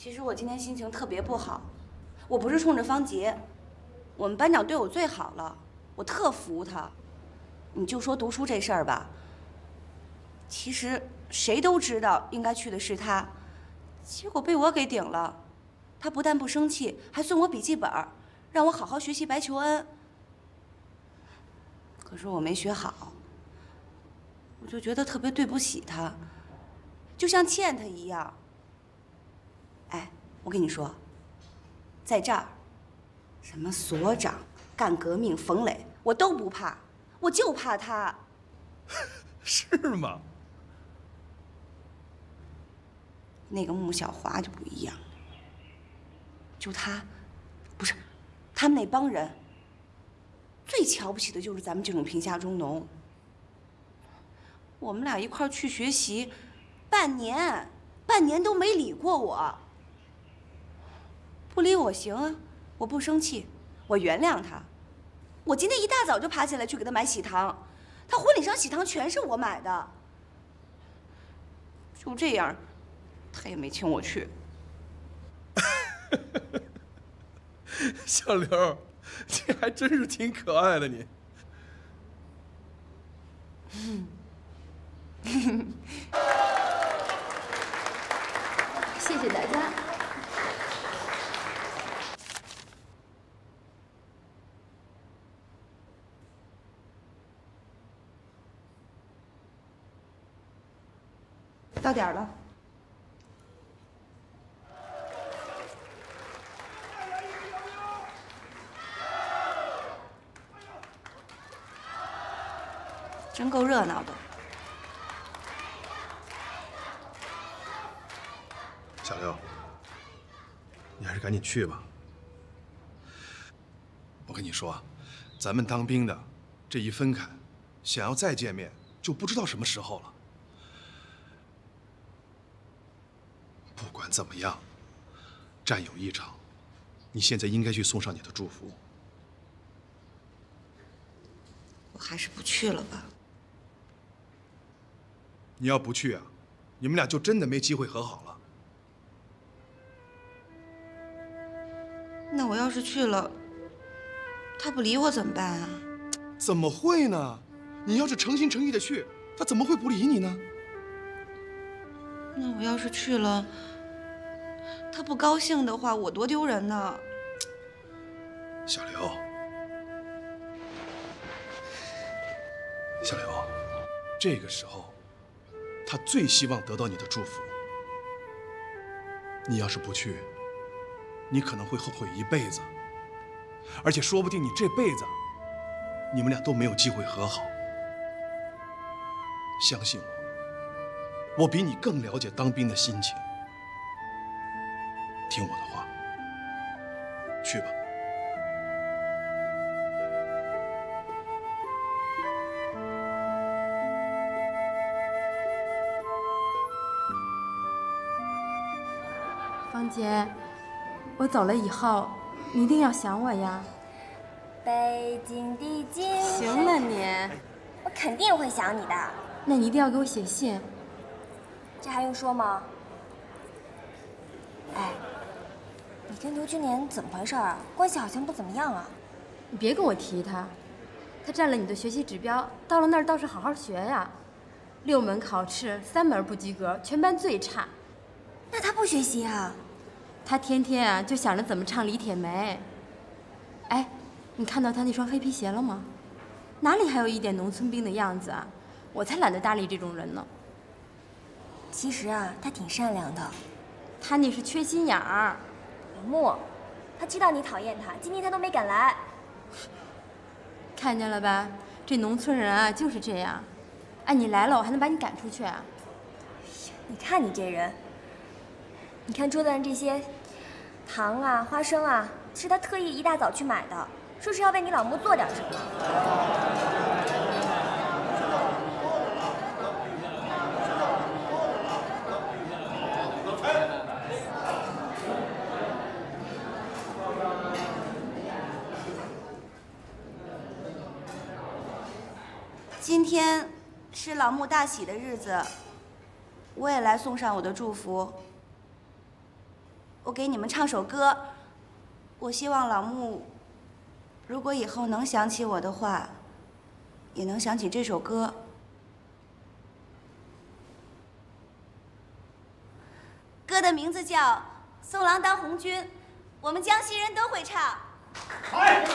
其实我今天心情特别不好，我不是冲着方杰，我们班长对我最好了，我特服他。你就说读书这事儿吧，其实谁都知道应该去的是他，结果被我给顶了。他不但不生气，还送我笔记本，让我好好学习白求恩。可是我没学好，我就觉得特别对不起他，就像欠他一样。哎，我跟你说，在这儿，什么所长、干革命、冯磊，我都不怕，我就怕他。 是吗？ 那个穆小华就不一样，就他，不是，他们那帮人，最瞧不起的就是咱们这种贫下中农。我们俩一块儿去学习，半年都没理过我。不理我行啊，我不生气，我原谅他。我今天一大早就爬起来去给他买喜糖，他婚礼上喜糖全是我买的。就这样，他也没请我去。 小刘，你还真是挺可爱的你。 谢谢大家。 到点儿了。真够热闹的。 小刘，你还是赶紧去吧。我跟你说，咱们当兵的这一分开，想要再见面就不知道什么时候了。不管怎么样，战友一场，你现在应该去送上你的祝福。 我还是不去了吧。 你要不去啊，你们俩就真的没机会和好了。 那我要是去了，他不理我怎么办啊？ 怎么会呢？你要是诚心诚意的去，他怎么会不理你呢？ 那我要是去了，他不高兴的话，我多丢人呢。 小刘，小刘，这个时候，他最希望得到你的祝福。你要是不去，你可能会后悔一辈子，而且说不定你这辈子，你们俩都没有机会和好。相信我，我比你更了解当兵的心情。听我的话，去吧。 芳姐，我走了以后，你一定要想我呀。 北京的金行了你， 我肯定会想你的。 那你一定要给我写信。 这还用说吗？哎，你跟刘军年怎么回事啊？关系好像不怎么样啊。 你别跟我提他，他占了你的学习指标，到了那儿倒是好好学呀。6门考试3门不及格，全班最差。 那他不学习啊？ 他天天啊就想着怎么唱李铁梅。哎，你看到他那双黑皮鞋了吗？哪里还有一点农村兵的样子啊？我才懒得搭理这种人呢。 其实啊，他挺善良的。 他那是缺心眼儿。 林木，他知道你讨厌他，今天他都没敢来。 看见了吧？这农村人啊就是这样。哎，你来了，我还能把你赶出去啊？ 你看你这人，你看桌子上这些糖啊、花生啊，是他特意一大早去买的，说是要为你老穆做点什么。 今天是老穆大喜的日子，我也来送上我的祝福。 我给你们唱首歌。我希望老穆，如果以后能想起我的话，也能想起这首歌。歌的名字叫《送郎当红军》，我们江西人都会唱。 嗨。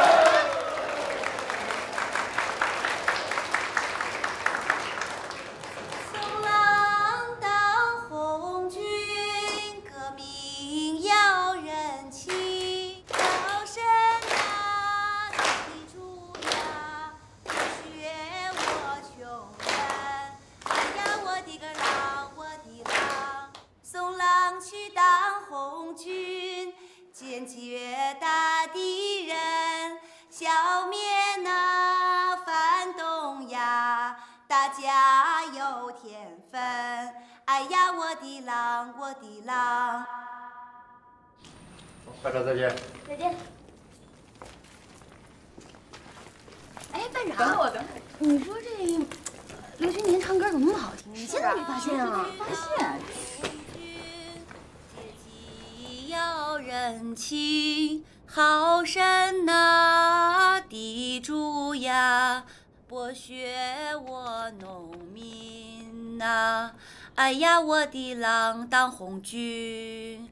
送郎当红军，革命要人情，好生啊，记住呀，不学我穷人。哎呀，我的个郎，我的郎，送郎去当红军，坚决打敌人，消灭那反动呀，大家有天分。哎呀，我的郎，我的郎。 班长再见。 再见。 哎，班长，你说这刘军年唱歌怎么那么好听？你现在没发现啊？ 发现。 要人情，好生啊，地主呀，剥削我农民呐。哎呀，我的郎当红军。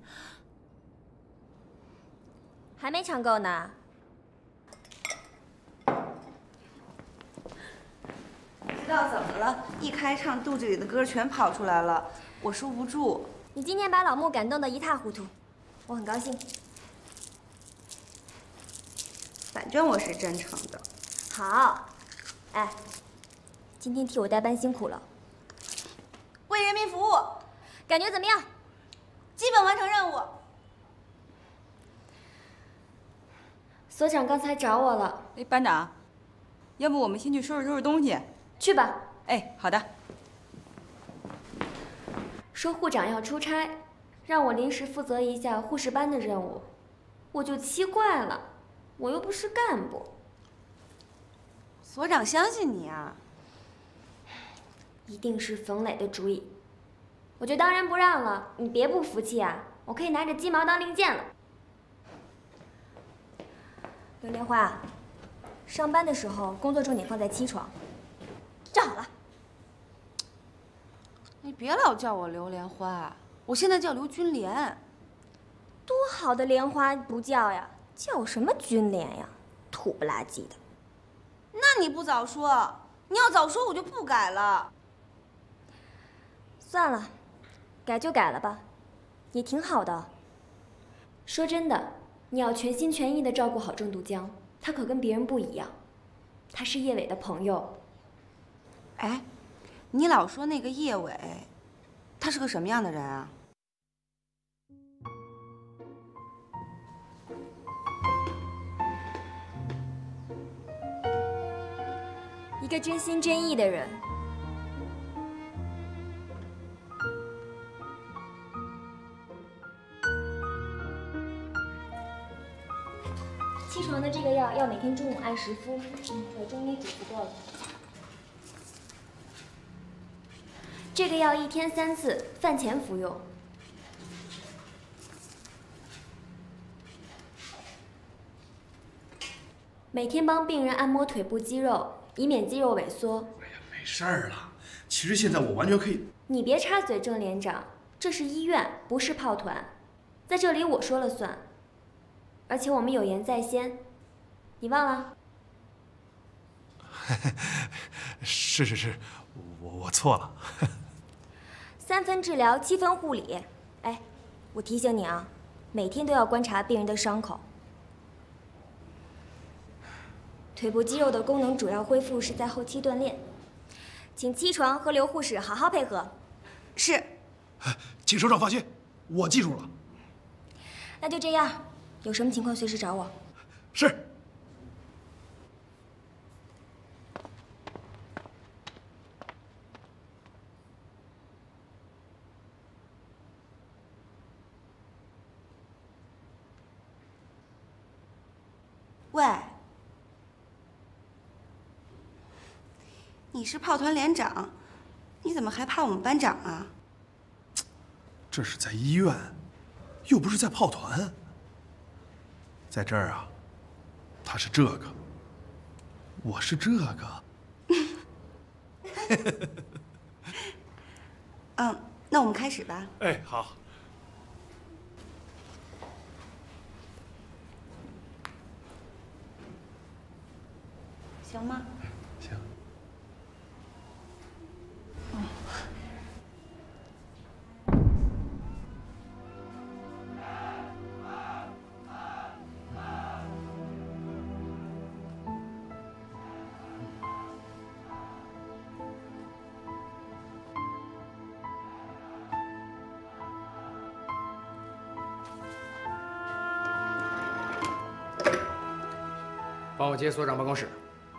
还没唱够呢。 不知道怎么了，一开唱，肚子里的歌全跑出来了，我收不住。 你今天把老穆感动得一塌糊涂，我很高兴。 反正我是真诚的。 好，哎，今天替我带班辛苦了， 为人民服务， 感觉怎么样？ 基本完成任务。 所长刚才找我了。 哎，班长，要不我们先去收拾收拾东西？ 去吧。 哎，好的。 说护长要出差，让我临时负责一下护士班的任务，我就奇怪了，我又不是干部。 所长相信你啊。 一定是冯磊的主意，我就当仁不让了。你别不服气啊，我可以拿着鸡毛当令箭了。刘莲花，上班的时候工作重点放在起床。站好了。 你别老叫我刘莲花，我现在叫刘军莲。 多好的莲花不叫呀，叫什么军莲呀，土不拉几的。 那你不早说，你要早说我就不改了。 算了，改就改了吧，也挺好的。说真的，你要全心全意地照顾好郑渡江，他可跟别人不一样，他是叶伟的朋友。 哎，你老说那个叶伟，他是个什么样的人啊？ 一个真心真意的人。起床的这个药要每天中午按时服，我中医嘱咐过了。这个药1天3次，饭前服用。每天帮病人按摩腿部肌肉，以免肌肉萎缩。 哎呀，没事儿了。其实现在我完全可以。 你别插嘴，郑连长，这是医院，不是炮团，在这里我说了算。而且我们有言在先，你忘了？ 是，我错了。 3分治疗，7分护理。哎，我提醒你啊，每天都要观察病人的伤口。腿部肌肉的功能主要恢复是在后期锻炼，请七床和刘护士好好配合。 是。 请首长放心，我记住了。 那就这样，有什么情况随时找我。 是。 喂，你是炮团连长，你怎么还怕我们班长啊？ 这是在医院， 又不是在炮团。在这儿啊，他是这个，我是这个。 那我们开始吧。 哎，好。 行吗？ 行。 帮我接所长办公室。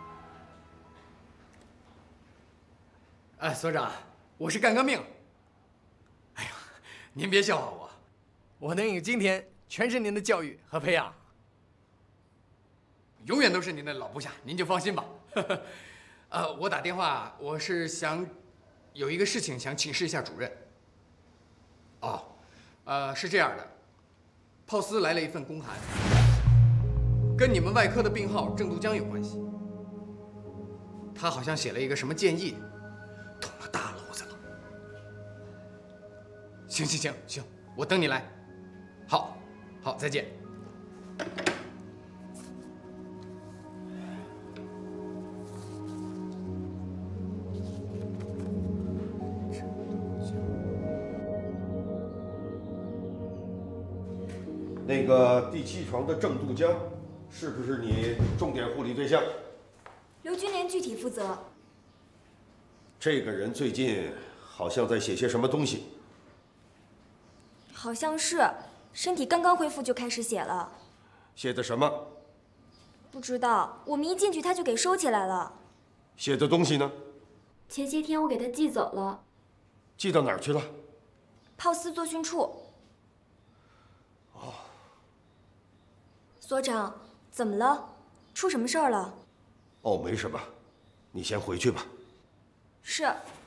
哎，所长，我是干革命。哎呀，您别笑话我，我能有今天，全是您的教育和培养。永远都是您的老部下，您就放心吧。我打电话，我是想有一个事情想请示一下主任。哦，是这样的，炮司来了一份公函。跟你们外科的病号郑渡江有关系，他好像写了一个什么建议，捅了大娄子了。行，我等你来。好，再见。 那个第7床的郑渡江。是不是你重点护理对象？ 刘军连具体负责。 这个人最近好像在写些什么东西。 好像是，身体刚刚恢复就开始写了。 写的什么？ 不知道，我们一进去他就给收起来了。 写的东西呢？ 前些天我给他寄走了。 寄到哪儿去了？ 炮司作训处。 哦。 所长。怎么了？出什么事儿了？ 哦，没什么，你先回去吧。 是。